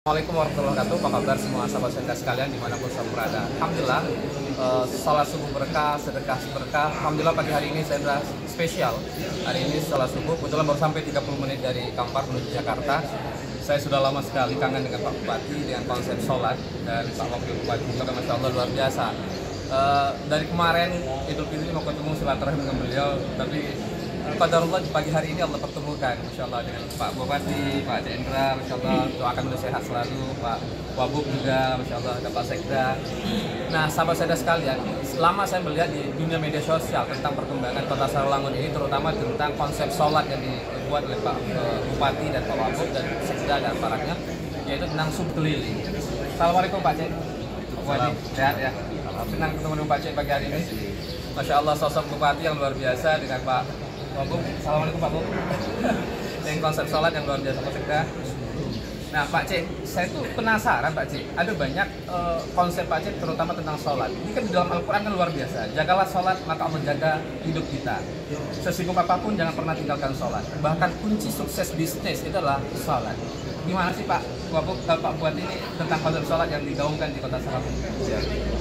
Assalamualaikum warahmatullahi wabarakatuh. Apa kabar semua sahabat sedekah sekalian dimanapun sahabat berada? Alhamdulillah, salat subuh berkah, sedekah berkah. Alhamdulillah pagi hari ini saya sudah spesial. Hari ini salat subuh, kebetulan baru sampai 30 menit dari Kampar menuju Jakarta. Saya sudah lama sekali kangen dengan Pak Bupati, dengan konsep sholat dan Pak Wakil Bupati juga Masya Allah luar biasa. Dari kemarin Idul Fitri mau ketemu silaturahmi dengan beliau, tapi qadarullah di pagi hari ini Allah pertemukan, Masya Allah, dengan Pak Bupati, Pak Jendra, Masya Allah, doakan beliau sehat selalu, Pak Wabub juga, Masya Allah, ada Pak Sekda. Nah, sahabat saya sekalian, selama saya melihat di dunia media sosial tentang perkembangan Kota Sarolangun ini, terutama tentang konsep sholat yang dibuat oleh Pak Bupati dan Pak Wabub dan Sekda dan aparatnya, yaitu tentang sub keliling. Assalamualaikum Pak Cek. Wadi, sehat ya. Senang ketemu dengan Pak Cek pagi hari ini. Masya Allah, sosok Bupati yang luar biasa dengan Pak Wabub. Assalamualaikum Pak Wabub. Dengan konsep sholat yang luar biasa Pak Sekda. Nah Pak Cek, saya tuh penasaran Pak Cek, ada banyak konsep Pak Cek terutama tentang sholat. Ini kan di dalam Al-Quran kan luar biasa. Jagalah sholat maka Allah jaga hidup kita. Sesibuk apapun jangan pernah tinggalkan sholat. Bahkan kunci sukses bisnis itu adalah sholat. Gimana sih Pak Wabub, Pak Buat ini tentang konsep sholat yang digaungkan di Kota Sarolangun? Ya, itu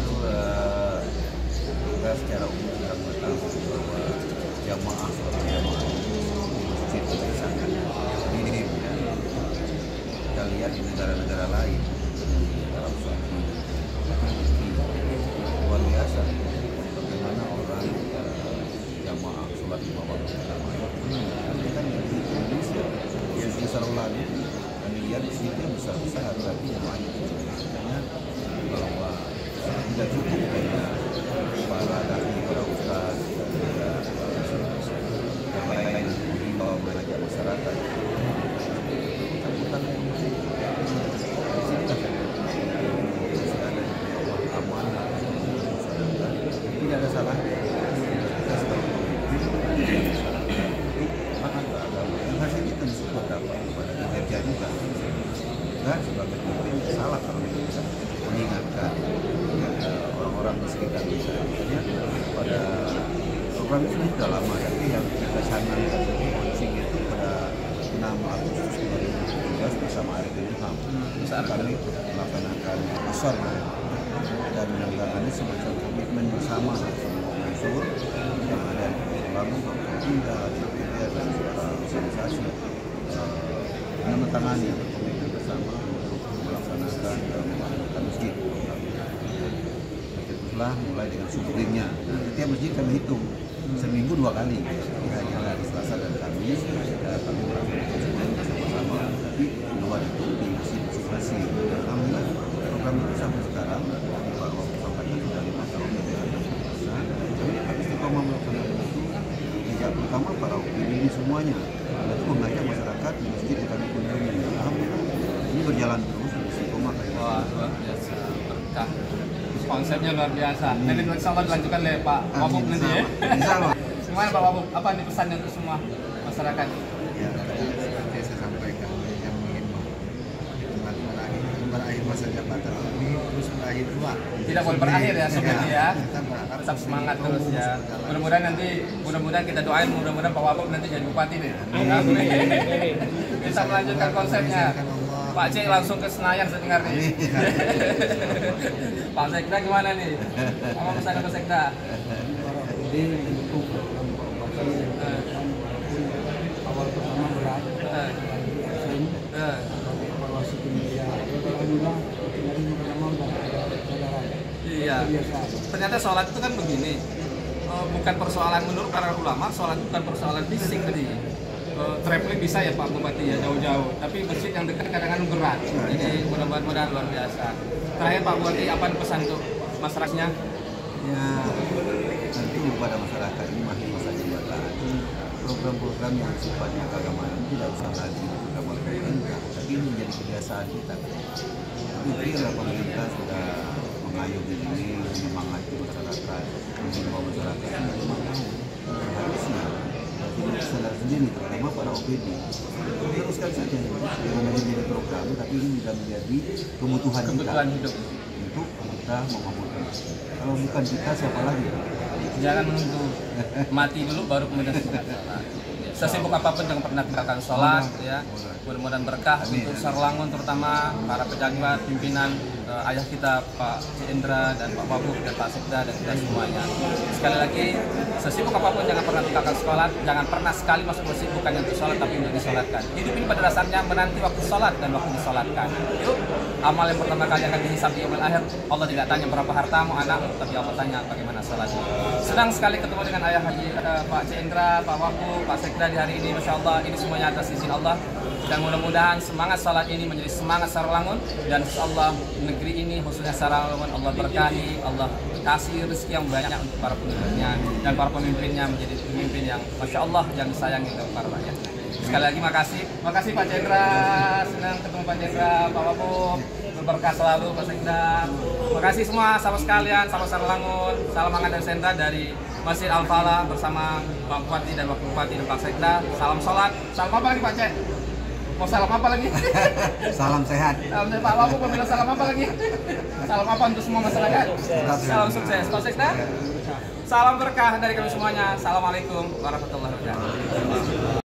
kita secara umum sudah mengetahui bahwa jamaah sholat jamaah di masjid itu sangat minim ya. Kita lihat di negara-negara lain, Arab Saudi, Turki, luar biasa bagaimana orang jamaah sholat lima waktu berjamaah. Tapi kan di Indonesia, di Sarolangun, kami lihat masjidnya besar-besar, tapi jamaahnya kecil. Makanya bahwa tidak cukup dengan para dai, para ustaz, yang lain mengimbau mengajak masyarakat. Cakupan di sini kan masih ada Allah amanah, tidak ada salah. Kita sebagai pemimpin, maka agama yang hasil kita disupport dapat kepada kinerja juga. Dan sebagai pemimpin salah kalau kita mengingatkan orang-orang di sekitar kita. Pada program itu sudah lama, tapi yang kita canangkan launching itu pada 6 Agustus 2013 bersama Arifin Ilham. Saat kami melaksanakan besar dan menanggapannya semacam komitmen bersama semua unsur yang ada di Lampung, Papua, DPR dan organisasi menandatangani komitmen bersama untuk melaksanakan masjid. Itulah mulai dengan subuhnya. Setiap masjid kami hitung seminggu 2 kali. Jadi hanya hari Selasa dan Kamis kami melaksanakan subuh bersama-sama. Tapi 2 itu di masjid masing-masing. Alhamdulillah program itu sampai sekarang Pak Wabub sampaikan sudah 5 tahun lebih ada besar. Kami istiqomah melaksanakan itu sejak pertama para ini semuanya. Itu mengajak masyarakat di masjid yang kami kunjungi. Alhamdulillah ini berjalan terus istiqomah. Wah, luar biasa, berkah. Konsepnya luar biasa. Nanti insya Allah dilanjutkan oleh Pak Wabub nanti ya. Gimana Pak Wabub? Apa nih pesannya untuk semua masyarakat? Ya, seperti saya sampaikan yang mengimbau berakhir masa jabatan ini terus berakhir dua. Tidak boleh berakhir ya seperti ya. Kita berharap Tetap semangat terus ya. Mudah-mudahan kita doain mudah-mudahan Pak Wabub nanti jadi bupati deh. Bisa melanjutkan konsepnya. Pak Cek langsung ke Senayan saya dengar nih. Pak Sekda gimana nih? Apa pesan Pak Sekda? Jadi mendukung program Pak Bupati awal pertama berat, evaluasi kinerja. Alhamdulillah dari pertama udah ada kesadaran. Iya. Ternyata sholat itu kan begini, bukan persoalan menurut para ulama, sholat itu bukan persoalan fisik tadi. Traveling bisa ya Pak Bupati ya jauh-jauh, tapi masjid yang dekat kadang-kadang berat. Jadi mudah-mudahan luar biasa. Terakhir Pak Bupati, apa pesan untuk masyarakatnya? ya tentu kepada masyarakat ini masih masa jabatan. Program-program yang sifatnya keagamaan tidak usah lagi dilakukan oleh pemerintah, tapi ini menjadi kebiasaan kita. Mungkin pemerintah sudah mengayomi ini, menyemangati masyarakat, mengimbau masyarakat yang memang harusnya sadar sendiri, terutama para OPD. Teruskan saja dengan menjadi program, tapi ini sudah menjadi kebutuhan kita hidup untuk kita memakmurkan. Kalau bukan kita siapa lagi? Jangan menunggu mati dulu baru kemudian sholat. Sesibuk apapun jangan pernah tinggalkan sholat, ya. Mudah-mudahan berkah untuk Sarlangun, terutama para pejabat, pimpinan, ayah kita Pak Indra dan Pak Wagub dan Pak Sekda dan kita semuanya. Sekali lagi, sesibuk apapun jangan pernah tinggalkan sholat, jangan pernah sekali masuk masjid bukan untuk sholat tapi untuk disolatkan. Hidup ini pada dasarnya menanti waktu sholat dan waktu disolatkan. Yuk, amal yang pertama kali akan dihisab di yaumil akhir. Allah tidak tanya berapa hartamu anak, tapi Allah tanya bagaimana sholatmu. Senang sekali ketemu dengan ayah Haji Pak Indra, Pak Wagub, Pak Sekda di hari ini. Masya Allah, ini semuanya atas izin Allah. Dan mudah-mudahan semangat salat ini menjadi semangat Sarlangun, dan Allah negeri ini khususnya Sarlangun Allah berkahi, Allah kasih rezeki yang banyak untuk para penduduknya dan para pemimpinnya menjadi pemimpin yang Masya Allah yang disayangi oleh para rakyat. Sekali lagi makasih Pak Cendra, senang ketemu Pak Cendra, Pak Wagub, berberkah selalu Pak Sekda. Makasih semua sahabat sekalian, sahabat Sarlangun, salam hangat dan sendra dari Masjid Al-Falah bersama Pak Bupati dan Wakil Bupati dan Pak Sekda. Salam sholat, salam apa lagi Pak Cek? Mau salam apa lagi? Salam sehat. Salam sehat Pak Wagub, mau bilang salam apa lagi? Salam apa untuk semua masyarakat? Salam sukses Pak Sekda. Salam berkah dari kami semuanya. Assalamualaikum warahmatullahi wabarakatuh.